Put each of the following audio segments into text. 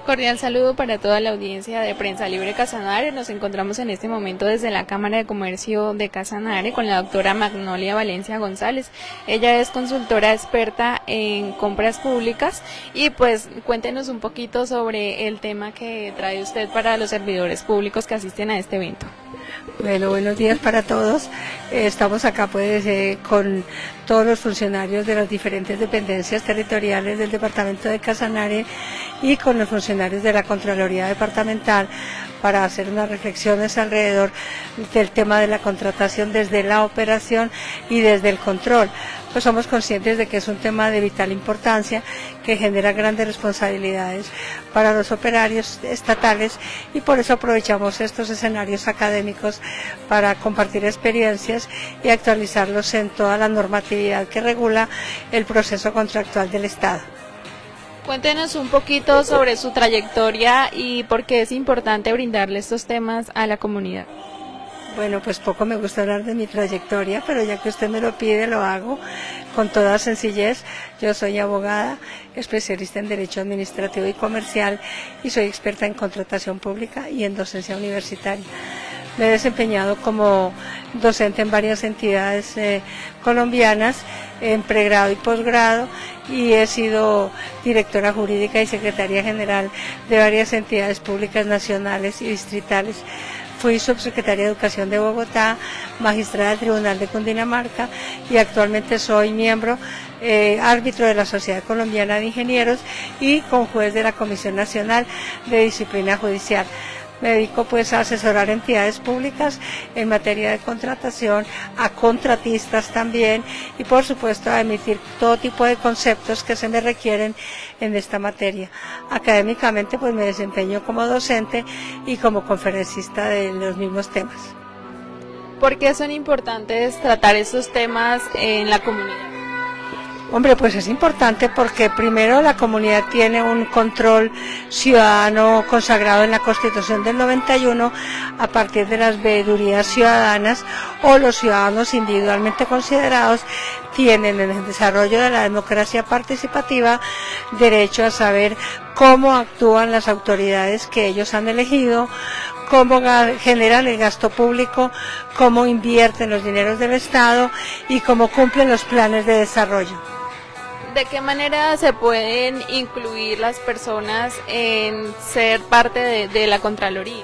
Cordial saludo para toda la audiencia de Prensa Libre Casanare. Nos encontramos en este momento desde la Cámara de Comercio de Casanare con la doctora Magnolia Valencia González. Ella es consultora experta en compras públicas y pues cuéntenos un poquito sobre el tema que trae usted para los servidores públicos que asisten a este evento. Bueno, buenos días para todos. Estamos acá con todos los funcionarios de las diferentes dependencias territoriales del departamento de Casanare y con los funcionarios de la Contraloría Departamental para hacer unas reflexiones alrededor del tema de la contratación desde la operación y desde el control. Pues somos conscientes de que es un tema de vital importancia que genera grandes responsabilidades para los operarios estatales y por eso aprovechamos estos escenarios académicos para compartir experiencias y actualizarlos en toda la normatividad que regula el proceso contractual del Estado. Cuéntenos un poquito sobre su trayectoria y por qué es importante brindarle estos temas a la comunidad. Bueno, pues poco me gusta hablar de mi trayectoria, pero ya que usted me lo pide, lo hago con toda sencillez. Yo soy abogada, especialista en Derecho Administrativo y Comercial y soy experta en contratación pública y en docencia universitaria. Me he desempeñado como docente en varias entidades colombianas, en pregrado y posgrado, y he sido directora jurídica y secretaria general de varias entidades públicas nacionales y distritales. Fui subsecretaria de Educación de Bogotá, magistrada del Tribunal de Cundinamarca y actualmente soy miembro árbitro de la Sociedad Colombiana de Ingenieros y conjuez de la Comisión Nacional de Disciplina Judicial. Me dedico pues a asesorar entidades públicas en materia de contratación, a contratistas también y por supuesto a emitir todo tipo de conceptos que se me requieren en esta materia. Académicamente pues me desempeño como docente y como conferencista de los mismos temas. ¿Por qué son importantes tratar estos temas en la comunidad? Hombre, pues es importante porque primero la comunidad tiene un control ciudadano consagrado en la Constitución del 91 a partir de las veedurías ciudadanas o los ciudadanos individualmente considerados tienen en el desarrollo de la democracia participativa derecho a saber cómo actúan las autoridades que ellos han elegido, cómo generan el gasto público, cómo invierten los dineros del Estado y cómo cumplen los planes de desarrollo. ¿De qué manera se pueden incluir las personas en ser parte de la Contraloría?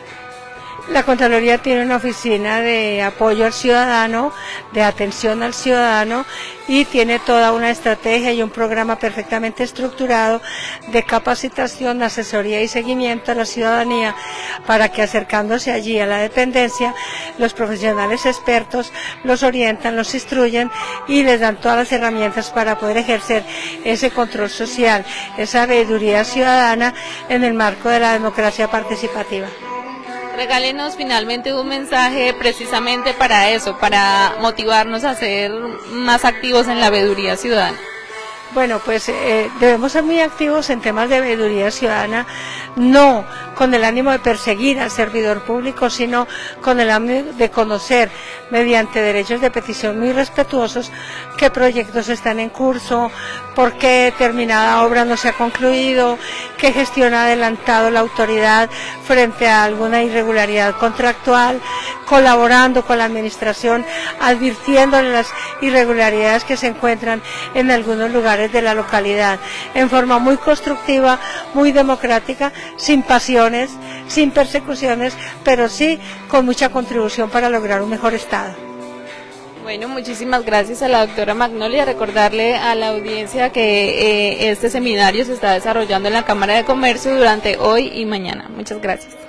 La Contraloría tiene una oficina de apoyo al ciudadano, de atención al ciudadano y tiene toda una estrategia y un programa perfectamente estructurado de capacitación, asesoría y seguimiento a la ciudadanía para que acercándose allí a la dependencia, los profesionales expertos los orientan, los instruyen y les dan todas las herramientas para poder ejercer ese control social, esa veeduría ciudadana en el marco de la democracia participativa. Regálenos finalmente un mensaje precisamente para eso, para motivarnos a ser más activos en la veeduría ciudadana. Bueno, pues debemos ser muy activos en temas de veeduría ciudadana, no con el ánimo de perseguir al servidor público, sino con el ánimo de conocer, mediante derechos de petición muy respetuosos, qué proyectos están en curso, por qué determinada obra no se ha concluido, qué gestión ha adelantado la autoridad frente a alguna irregularidad contractual, colaborando con la administración, advirtiéndole las irregularidades que se encuentran en algunos lugares de la localidad, en forma muy constructiva, muy democrática, sin pasiones, sin persecuciones, pero sí con mucha contribución para lograr un mejor Estado. Bueno, muchísimas gracias a la doctora Magnolia. Recordarle a la audiencia que este seminario se está desarrollando en la Cámara de Comercio durante hoy y mañana. Muchas gracias.